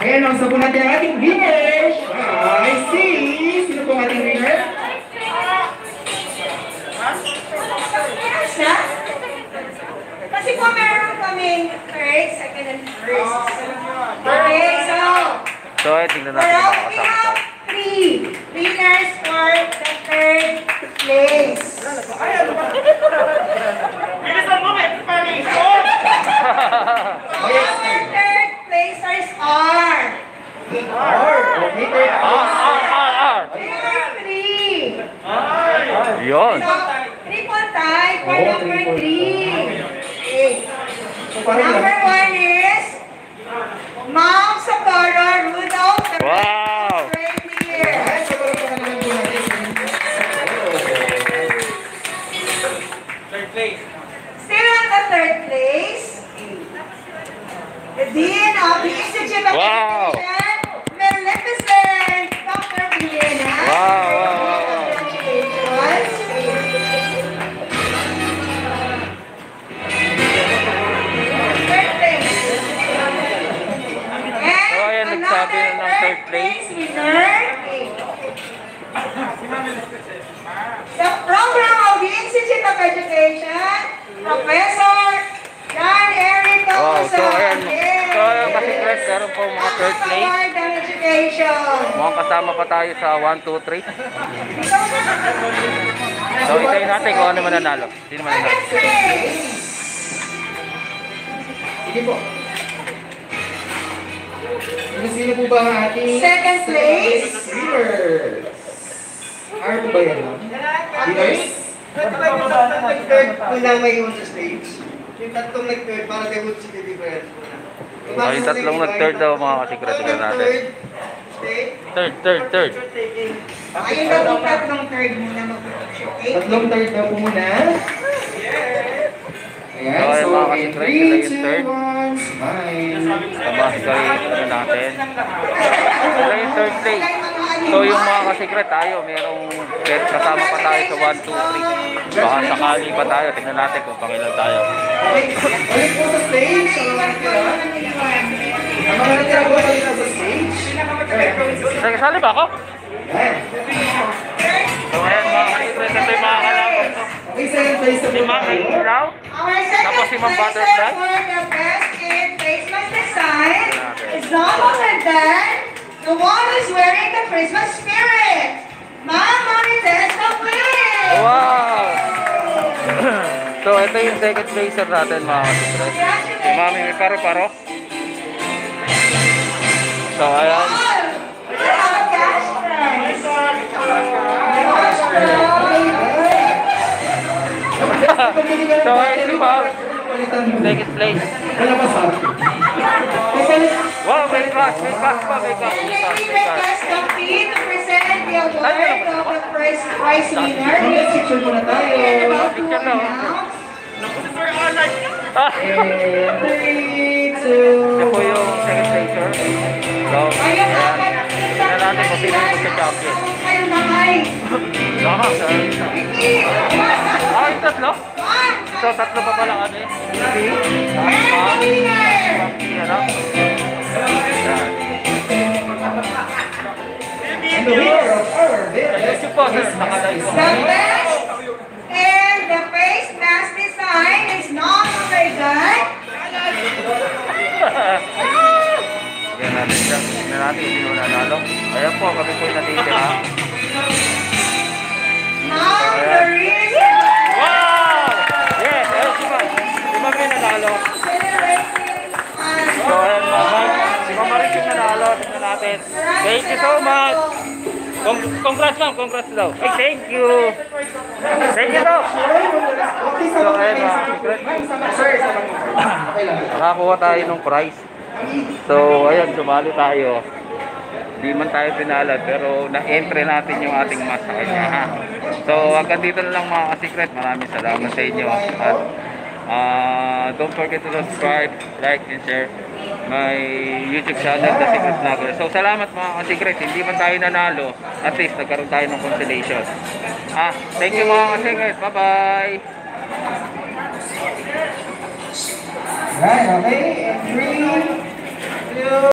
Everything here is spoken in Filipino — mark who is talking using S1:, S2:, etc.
S1: Ayan, ang sabon natin ang ating winners. I see. Sino po ang ating winner?
S2: Winners na? Kasi po meron kaming third, second, and first. Okay,
S3: So, tingnan natin
S2: well,
S3: yung mga
S2: we
S3: kasama
S2: have
S3: tayo.
S2: 3 winners for the third place. Our third placers are
S1: Okay, third place.
S2: we have 3.
S3: Yun.
S2: So, triple tie for
S1: Oh,
S2: number
S1: triple
S2: 3. Okay.
S1: So, parang
S2: Number 1 is Ma'am Socorro Rudolph. The
S3: Wow!
S2: right here.
S1: Ayan, so parang naman po natin.
S2: Still on the third place, the Dean of the Institute of
S3: Wow.
S2: Education, Magnificent Dr. Vienna.
S3: Wow, wow, wow.
S2: Congratulations. Third place. And
S3: So, ayan, nagsabi na ng third place.
S2: winner. The program of the Institute of Education, Professor John Eric
S3: Wow, so ayan.
S2: Yay!
S3: So, ayan kasi Chris, meron po mga third place.
S2: Award on Education.
S3: Mukhang kasama pa tayo sa 1, 2, 3. So, itayin natin kung ano mananalo. Sino mananalo?
S2: Second place.
S1: Sige po. Sino po ba ang ating
S2: Second place.
S1: winners? Ano po ba yan? Winners?
S4: Kung lang may iwan sa stage, yung tatlong nag-third para they would see the difference.
S3: Oh, yung tatlong nag-third daw mga kasikret. Tignan natin. Third.
S2: Ayun na yung tatlong third muna mag-okay?
S1: Tatlong third na po muna. Ayan,
S3: So, ayan,
S1: so
S3: mga
S1: in
S3: kasikret,
S1: 3,
S3: sila yung
S1: 2,
S3: third.
S1: 1, smile.
S3: Tabasically, ano natin. Sila yung third place. So, yung mga kasikret tayo, merong kasama pa tayo sa 1, 2, 3. Baka sakali pa tayo. Tignan natin kung pangilan tayo.
S1: Balik po sa stage. Ang mga natira. Ang mga natira po balik na sa stage.
S3: Nagsali ba ako?
S1: Ayan.
S3: So, ayan mga kasikret. Ito yung mga kalaban ko.
S1: Okay, second place na
S3: Si
S1: po
S3: Ma'am
S1: tayo.
S3: Ilaw.
S2: Our second
S3: Tapos si Ma'am
S2: placer
S3: Butterfly.
S2: for the best in Christmas design is none other than the one who's wearing the Christmas spirit, Ma'am Marites Capri.
S3: Wow! So, ito yung second placer natin mga kasikret. Si Mami may paro-paro. So, ayan.
S2: We have a cash prize.
S3: So, ayun si Ma'am. Second place.
S1: Wala pa sa akin.
S3: Wow, may cash pa, may cash.
S2: And may we request the fee to present the award of the prize winner.
S1: Okay, picture muna tayo.
S3: Picture na, oh. Ah!
S1: And 3, 2,
S3: Ito po yung second placer. So, ayan. Tignan natin kung sino yung champion.
S2: Kayo na ay.
S3: Baka, sa yung tatlo? So, tatlo pa pala ano eh. Tapos, ano? Ayan.
S1: and the winner of our
S3: Yes, po, sir. Nakalive po.
S2: The best and the face mask design is not very good.
S3: Tignan natin siya. Tignan natin kung sino nanalo. Ayan po, kami po yung natitira.
S2: Now the reason
S3: Wow! Yes, ayun si Ma'am. Si Ma'am yung nanalo. So, ayan Ma'am. Si Ma'am Maris yung nanalo. Tignan natin. Thank you so much. Congrats Ma'am. Congrats daw. Ay, thank you. Thank you daw. So, ayan mga secret. Nakakuha tayo ng prize. So, ayan, sumali tayo. Hindi man tayo pinalad, pero na-entry natin yung ating mas sa kanya. Ha? So, hanggang dito na lang mga ka-secret. Maraming salamat sa inyo. At don't forget to subscribe, like, and share my YouTube channel, The Secret Vlogger. So, salamat mga ka-secret. Hindi man tayo nanalo, at least nagkaroon tayo ng consolation. Thank you mga ka-secret. Bye-bye!
S1: Right, okay. And 3, 2,